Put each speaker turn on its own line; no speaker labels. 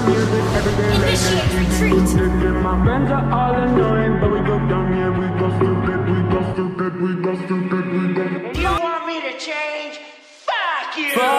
Initiate retreat.
My friends are all annoying, but we go dumb, yeah, we go stupid, we go stupid, we go stupid, we go.
You want me to change? Fuck you!